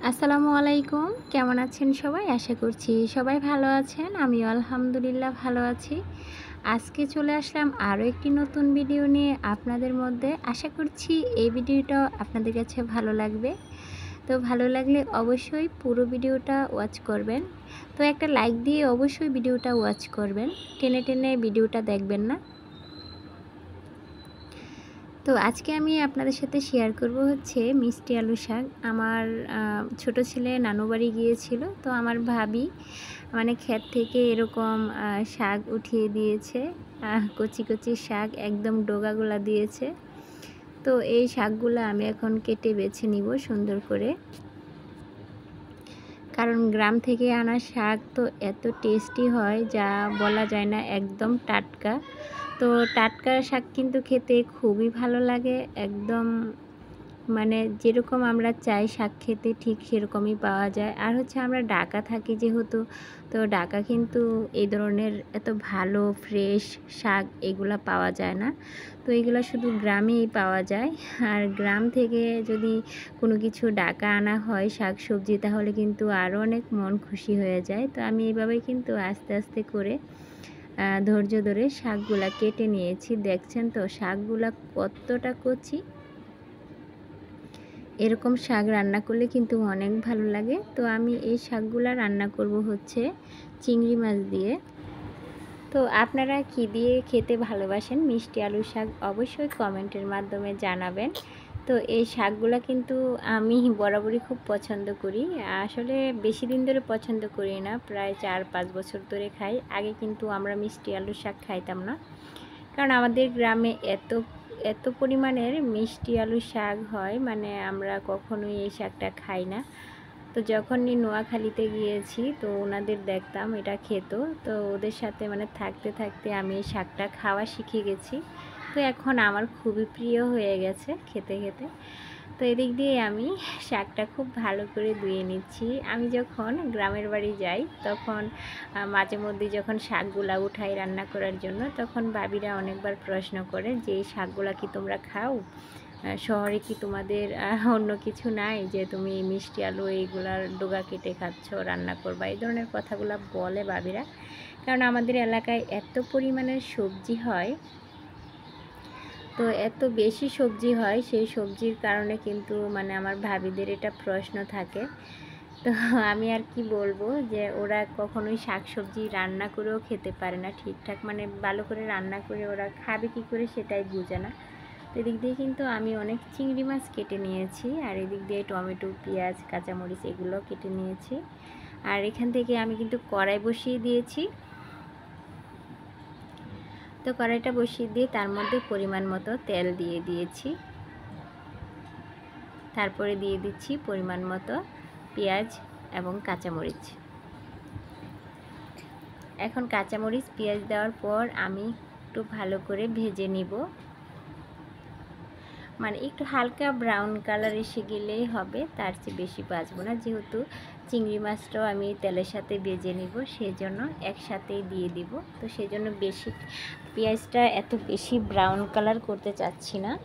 আসসালামু আলাইকুম। কেমন আছেন সবাই? আশা করছি সবাই ভালো আছেন। আমিও আলহামদুলিল্লাহ ভালো আছি। আজকে চলে আসলাম আরও একটি নতুন ভিডিও নিয়ে আপনাদের মধ্যে। আশা করছি এই ভিডিওটাও আপনাদের কাছে ভালো লাগবে। তো ভালো লাগলে অবশ্যই পুরো ভিডিওটা ওয়াচ করবেন। তো একটা লাইক দিয়ে অবশ্যই ভিডিওটা ওয়াচ করবেন। টেনে টেনে ভিডিওটা দেখবেন না। তো আজকে আমি আপনাদের সাথে শেয়ার করব হচ্ছে মিষ্টি আলু শাক। আমার ছোট ছেলে নানু বাড়ি গিয়েছিল, তো আমার ভাবি মানে ক্ষেত থেকে এরকম শাক উঠিয়ে দিয়েছে। কচি কচি শাক একদম ডগাগুলা দিয়েছে। তো এই শাকগুলো আমি এখন কেটে বেছে নিব সুন্দর করে, কারণ গ্রাম থেকে আনা শাক তো এত টেস্টি হয় যা বলা যায় না, একদম টাটকা। তো টাটকা শাক কিন্তু খেতে খুবই ভালো লাগে, একদম মানে যেরকম আমরা চাই শাক খেতে ঠিক সেরকমই পাওয়া যায়। আর হচ্ছে আমরা ঢাকা থাকি যেহেতু, তো ঢাকা কিন্তু এই ধরনের এত ভালো ফ্রেশ শাক এগুলা পাওয়া যায় না। তো এগুলো শুধু গ্রামেই পাওয়া যায়। আর গ্রাম থেকে যদি কোনো কিছু ঢাকা আনা হয় শাক সবজি, তাহলে কিন্তু আরও অনেক মন খুশি হয়ে যায়। তো আমি এইভাবেই কিন্তু আস্তে আস্তে করে ধৈর্য ধরে শাকগুলা কেটে নিয়েছি। দেখছেন তো শাকগুলা কতটা কচি। এরকম শাক রান্না করলে কিন্তু অনেক ভালো লাগে। তো আমি এই শাকগুলা রান্না করব হচ্ছে চিংড়ি মাছ দিয়ে। তো আপনারা কি দিয়ে খেতে ভালোবাসেন মিষ্টি আলু শাক অবশ্যই কমেন্টের মাধ্যমে জানাবেন। তো এই শাকগুলা কিন্তু আমি বরাবরই খুব পছন্দ করি। আসলে বেশি দিন ধরে পছন্দ করি না, প্রায় 4-5 বছর ধরে খাই। আগে কিন্তু আমরা মিষ্টি আলু শাক খাইতাম না, কারণ আমাদের গ্রামে এত পরিমাণের মিষ্টি আলু শাক হয়, মানে আমরা কখনোই এই শাকটা খাই না। তো যখনই নোয়াখালীতে গিয়েছি তো ওনাদের দেখতাম এটা খেত, তো ওদের সাথে মানে থাকতে থাকতে আমি এই শাকটা খাওয়া শিখে গেছি। তো এখন আমার খুবই প্রিয় হয়ে গেছে খেতে খেতে। তো এদিক দিয়ে আমি শাকটা খুব ভালো করে ধুয়ে নিচ্ছি। আমি যখন গ্রামের বাড়ি যাই তখন মাঝে মধ্যে যখন শাকগুলা উঠাই রান্না করার জন্য, তখন ভাবিরা অনেকবার প্রশ্ন করে যে এই শাকগুলা কি তোমরা খাও? শহরে কি তোমাদের অন্য কিছু নাই যে তুমি মিষ্টি আলু এইগুলার ডগা কেটে খাচ্ছ, রান্না করবা? এই ধরনের কথাগুলো বলে ভাবিরা। কারণ আমাদের এলাকায় এত পরিমাণের সবজি হয়, তো এত বেশি সবজি হয়, সেই সবজির কারণে কিন্তু মানে আমার ভাবিদের এটা প্রশ্ন থাকে। তো আমি আর কি বলবো, যে ওরা কখনোই শাক সবজি রান্না করেও খেতে পারে না ঠিকঠাক, মানে ভালো করে রান্না করে ওরা খাবে কি করে সেটাই বুঝে না। তো এদিক দিয়ে কিন্তু আমি অনেক চিংড়ি মাছ কেটে নিয়েছি, আর এদিক দিয়ে টমেটো, পেঁয়াজ, কাঁচামরিচ এগুলো কেটে নিয়েছি। আর এখান থেকে আমি কিন্তু কড়াই বসিয়ে দিয়েছি। তো কড়াইটা বসিয়ে দিয়ে তার মধ্যে পরিমাণ মতো তেল দিয়ে দিয়েছি। তারপরে দিয়ে দিচ্ছি পরিমাণ মতো পেঁয়াজ এবং কাঁচামরিচ। এখন কাঁচামরিচ পেঁয়াজ দেওয়ার পর আমি একটু ভালো করে ভেজে নিব, মানে একটু হালকা ব্রাউন কালার এসে গেলেই হবে, তার চেয়ে বেশি ভাজবো না। যেহেতু চিংড়ি মাছটাও আমি তেলের সাথে ভেজে নিব, সেজন্য একসাথেই দিয়ে দিব। তো সেজন্য বেশি পেঁয়াজটা এত বেশি ব্রাউন কালার করতে চাচ্ছি না।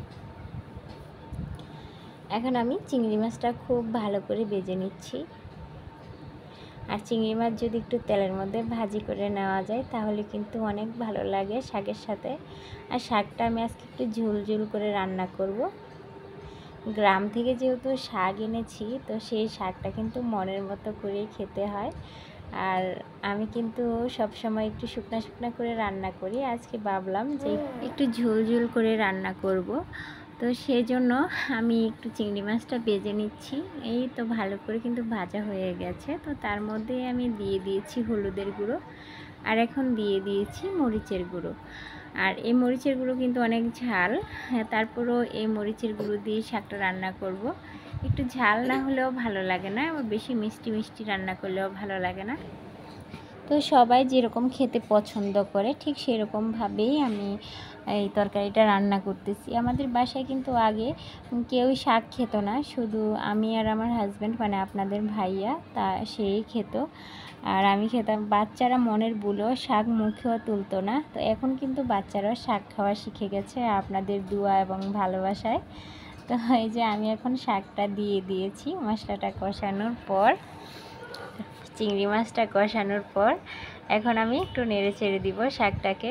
এখন আমি চিংড়ি মাছটা খুব ভালো করে ভেজে নিচ্ছি। আর চিংড়ি মাছ যদি একটু তেলের মধ্যে ভাজি করে নেওয়া যায় তাহলে কিন্তু অনেক ভালো লাগে শাকের সাথে। আর শাকটা আমি আজকে একটু ঝোল ঝোল করে রান্না করব। গ্রাম থেকে যেহেতু শাক এনেছি, তো সেই শাকটা কিন্তু মনের মতো করেই খেতে হয়। আর আমি কিন্তু সব সময় একটু শুকনা শুকনা করে রান্না করি। আজকে ভাবলাম যে একটু ঝোল ঝোল করে রান্না করব। তো সেই জন্য আমি একটু চিংড়ি মাছটা ভেজে নিচ্ছি। এই তো ভালো করে কিন্তু ভাজা হয়ে গেছে। তো তার মধ্যে আমি দিয়ে দিয়েছি হলুদের গুঁড়ো, আর এখন দিয়ে দিয়েছি মরিচের গুঁড়ো। আর এই মরিচের গুঁড়ো কিন্তু অনেক ঝাল, তারপরও এই মরিচের গুঁড়ো দিয়ে শাকটা রান্না করব। একটু ঝাল না হলেও ভালো লাগে না, আবার বেশি মিষ্টি মিষ্টি রান্না করলেও ভালো লাগে না। তো সবাই যেরকম খেতে পছন্দ করে ঠিক সেরকমভাবেই আমি এই তরকারিটা রান্না করতেছি। আমাদের বাসায় কিন্তু আগে কেউই শাক খেত না, শুধু আমি আর আমার হাজব্যান্ড, মানে আপনাদের ভাইয়া, তা সেই খেত আর আমি খেতাম। বাচ্চারা মনের ভুলেও শাক মুখেও তুলতো না। তো এখন কিন্তু বাচ্চারাও শাক খাওয়া শিখে গেছে আপনাদের দোয়া এবং ভালোবাসায়। তো এই যে আমি এখন শাকটা দিয়ে দিয়েছি। মশলাটা কষানোর পর, চিংড়ি মাছটা কষানোর পর এখন আমি একটু নেড়ে চেড়ে দিব শাকটাকে।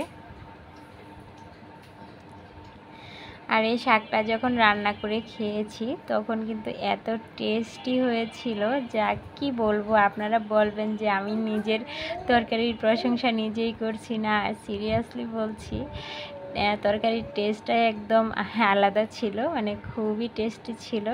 আর এই শাকটা যখন রান্না করে খেয়েছি তখন কিন্তু এত টেস্টি হয়েছিল, যা কি বলবো। আপনারা বলবেন যে আমি নিজের তরকারির প্রশংসা নিজেই করছি না, সিরিয়াসলি বলছি। তরকারির টেস্টটা একদম আলাদা ছিল, মানে খুবই টেস্টি ছিল।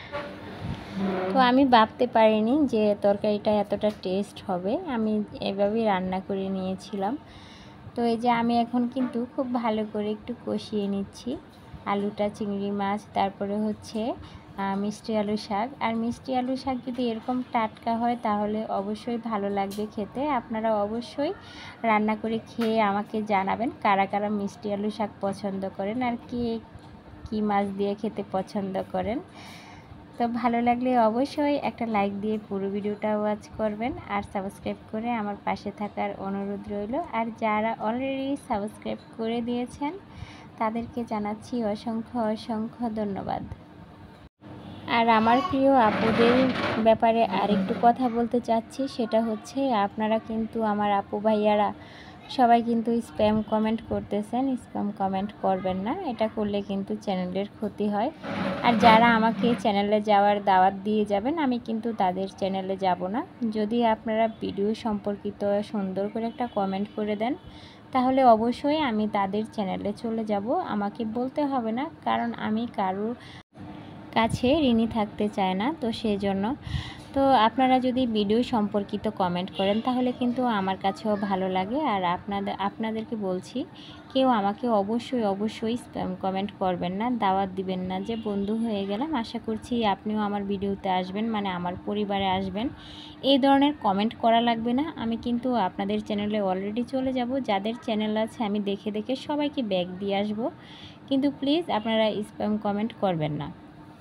তো আমি ভাবতে পারিনি যে তরকারিটা এতটা টেস্ট হবে। আমি এভাবেই রান্না করে নিয়েছিলাম। তো এই যে আমি এখন কিন্তু খুব ভালো করে একটু কষিয়ে নিচ্ছি আলুটা, চিংড়ি মাছ, তারপরে হচ্ছে মিষ্টি আলু শাক। আর মিষ্টি আলু শাক যদি এরকম টাটকা হয় তাহলে অবশ্যই ভালো লাগবে খেতে। আপনারা অবশ্যই রান্না করে খেয়ে আমাকে জানাবেন কারা কারা মিষ্টি আলু শাক পছন্দ করেন আর কি মাছ দিয়ে খেতে পছন্দ করেন। তো ভালো লাগলে অবশ্যই একটা লাইক দিয়ে পুরো ভিডিওটা ওয়াচ করবেন আর সাবস্ক্রাইব করে আমার পাশে থাকার অনুরোধ রইল। আর যারা অলরেডি সাবস্ক্রাইব করে দিয়েছেন তাদেরকে জানাচ্ছি অসংখ্য অসংখ্য ধন্যবাদ। আর আমার প্রিয় আপুদের ব্যাপারে আরেকটু কথা বলতে চাচ্ছি, সেটা হচ্ছে আপনারা কিন্তু আমার আপু ভাইয়ারা সবাই কিন্তু স্প্যাম কমেন্ট করতেছেন। স্প্যাম কমেন্ট করবেন না, এটা করলে কিন্তু চ্যানেলের ক্ষতি হয়। আর যারা আমাকে চ্যানেলে যাওয়ার দাওয়াত দিয়ে যাবেন, আমি কিন্তু তাদের চ্যানেলে যাব না। যদি আপনারা ভিডিও সম্পর্কিত সুন্দর করে একটা কমেন্ট করে দেন তাহলে অবশ্যই আমি তাদের চ্যানেলে চলে যাব। আমাকে বলতে হবে না, কারণ আমি কারোর কাছে ঋণী থাকতে চায় না। তো সেই জন্য তো আপনারা যদি ভিডিও সম্পর্কিত কমেন্ট করেন তাহলে কিন্তু আমার কাছেও ভালো লাগে। আর আপনাদেরকে বলছি, কেউ আমাকে অবশ্যই স্প্যাম কমেন্ট করবেন না, দাওয়াত দিবেন না যে বন্ধু হয়ে গেলাম, আশা করছি আপনিও আমার ভিডিওতে আসবেন, মানে আমার পরিবারে আসবেন, এই ধরনের কমেন্ট করা লাগবে না। আমি কিন্তু আপনাদের চ্যানেলে অলরেডি চলে যাব। যাদের চ্যানেল আছে আমি দেখে দেখে সবাইকে ব্যাগ দিয়ে আসব, কিন্তু প্লিজ আপনারা স্প্যাম কমেন্ট করবেন না।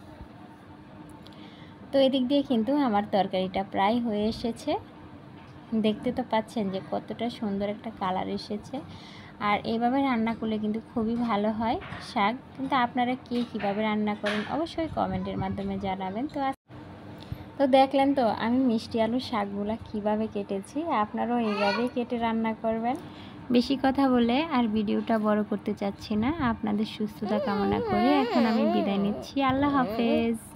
তো এদিক দিয়ে কিন্তু আমার তরকারিটা প্রায় হয়ে এসেছে। দেখতে তো পাচ্ছেন যে কতটা সুন্দর একটা কালার এসেছে। আর এইভাবে রান্না করলে কিন্তু খুবই ভালো হয় শাক। কিন্তু আপনারা কীভাবে রান্না করেন অবশ্যই কমেন্টের মাধ্যমে জানাবেন। তো দেখলেন তো আমি মিষ্টি আলুর শাকগুলো কীভাবে কেটেছি, আপনারাও এইভাবেই কেটে রান্না করবেন। বেশি কথা বলে আর ভিডিওটা বড় করতে চাচ্ছি না। আপনাদের সুস্থতা কামনা করে এখন আমি বিদায় নিচ্ছি। আল্লাহ হাফেজ।